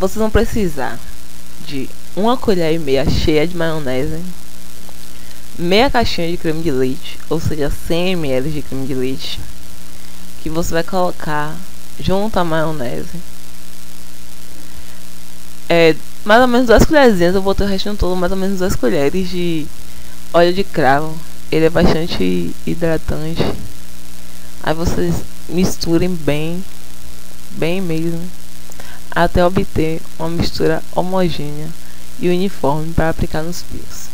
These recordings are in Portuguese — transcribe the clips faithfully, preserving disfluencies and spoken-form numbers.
vocês vão precisar de uma colher e meia cheia de maionese, meia caixinha de creme de leite, ou seja, cem mililitros de creme de leite, que você vai colocar junto à maionese. É, mais ou menos duas colherzinhas, eu botei o restinho todo, mais ou menos duas colheres de óleo de cravo. Ele é bastante hidratante. Aí vocês misturem bem, bem mesmo, até obter uma mistura homogênea e uniforme para aplicar nos fios.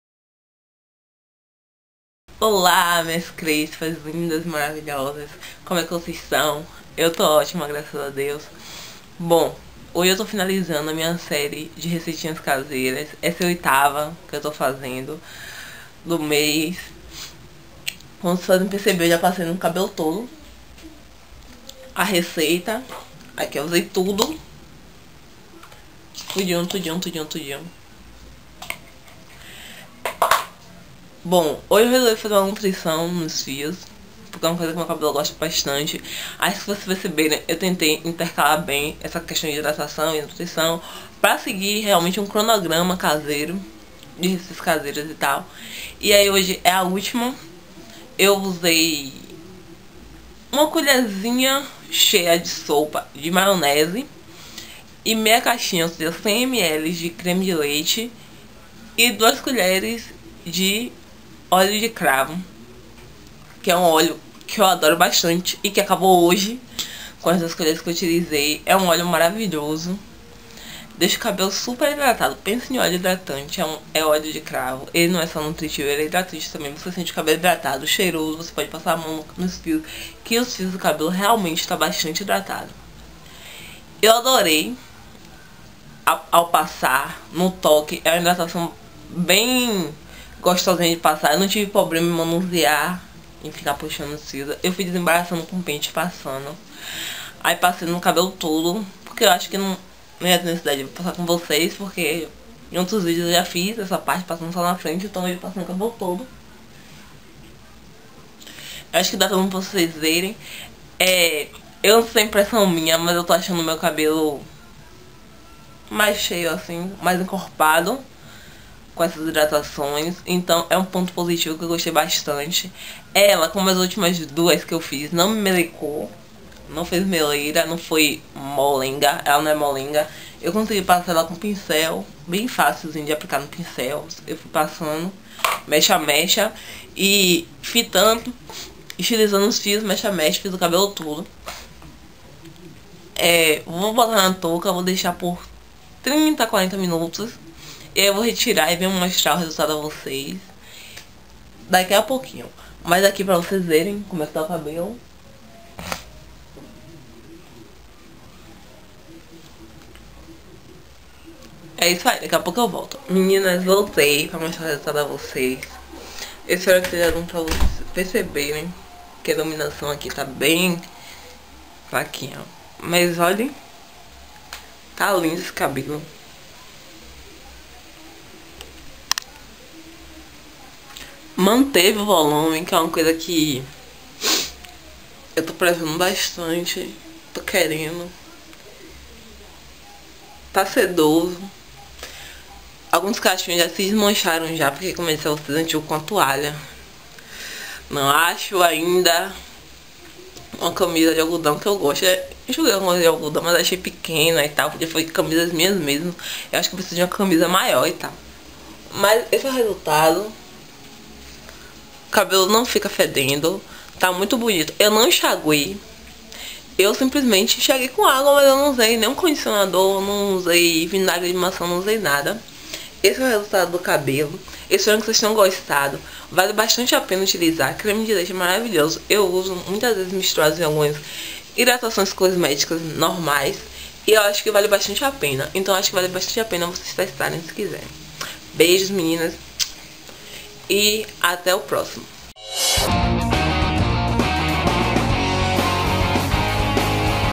Olá, minhas crespas lindas, maravilhosas, como é que vocês estão? Eu tô ótima, graças a Deus. Bom, hoje eu tô finalizando a minha série de receitinhas caseiras. Essa é a oitava que eu tô fazendo do mês. Como vocês podem perceber, eu já passei no cabelo todo a receita. Aqui eu usei tudo. Tudinho, tudinho, tudinho, tudinho. Bom, hoje eu resolvi fazer uma nutrição nos fios, porque é uma coisa que meu cabelo gosta bastante. Aí, se vocês perceberem, eu tentei intercalar bem essa questão de hidratação e nutrição pra seguir realmente um cronograma caseiro, de receitas caseiras e tal. E aí hoje é a última. Eu usei uma colherzinha cheia de sopa de maionese e meia caixinha, ou seja, cem mililitros de creme de leite e duas colheres de óleo de cravo, que é um óleo que eu adoro bastante e que acabou hoje com as duas colheres que eu utilizei. É um óleo maravilhoso, deixa o cabelo super hidratado. Pensa em óleo hidratante, é, um, é óleo de cravo. Ele não é só nutritivo, ele é hidratante também. Você sente o cabelo hidratado, cheiroso, você pode passar a mão nos fios, que os fios do cabelo realmente está bastante hidratado. Eu adorei ao, ao passar no toque, é uma hidratação bem gostosinha de passar. Eu não tive problema em manusear, em ficar puxando os fios. Eu fui desembaraçando com o pente, passando. Aí passei no cabelo todo, porque eu acho que não... não ia ter necessidade de passar com vocês, porque em outros vídeos eu já fiz essa parte passando só na frente, então eu passando o cabelo todo. Eu acho que dá pra vocês verem. É, eu não sei impressão minha, mas eu tô achando o meu cabelo mais cheio assim, mais encorpado com essas hidratações. Então é um ponto positivo que eu gostei bastante. Ela, como as últimas duas que eu fiz, não me melecou, não fez meleira, não foi molenga, ela não é molenga. Eu consegui passar ela com pincel, bem fácilzinho de aplicar no pincel. Eu fui passando, mecha a mecha e fitando, estilizando os fios, mecha a mecha, fiz o cabelo todo. É, vou botar na touca, vou deixar por trinta, quarenta minutos. E aí eu vou retirar e venho mostrar o resultado a vocês daqui a pouquinho. Mas aqui pra vocês verem como é que tá o cabelo. É isso aí, daqui a pouco eu volto. Meninas, voltei pra mostrar o resultado a vocês. Eu espero que seja bom pra vocês perceberem que a iluminação aqui tá bem fraquinha. Mas olhem, tá lindo esse cabelo. Manteve o volume, que é uma coisa que eu tô prezando bastante. Tô querendo. Tá sedoso. Alguns cachinhos já se desmancharam já, porque comecei a ser antigo com a toalha. Não acho ainda uma camisa de algodão que eu gosto. Eu joguei uma camisa de algodão, mas achei pequena e tal. Podia foi camisas minhas mesmo. Eu acho que eu preciso de uma camisa maior e tal. Mas esse é o resultado. O cabelo não fica fedendo. Tá muito bonito. Eu não enxaguei. Eu simplesmente enxaguei com água, mas eu não usei nenhum condicionador, não usei vinagre de maçã, não usei nada. Esse é o resultado do cabelo. Eu espero que vocês tenham gostado. Vale bastante a pena utilizar. Creme de leite é maravilhoso. Eu uso muitas vezes misturado em algumas hidratações cosméticas normais. E eu acho que vale bastante a pena. Então acho que vale bastante a pena vocês testarem se quiserem. Beijos, meninas. E até o próximo.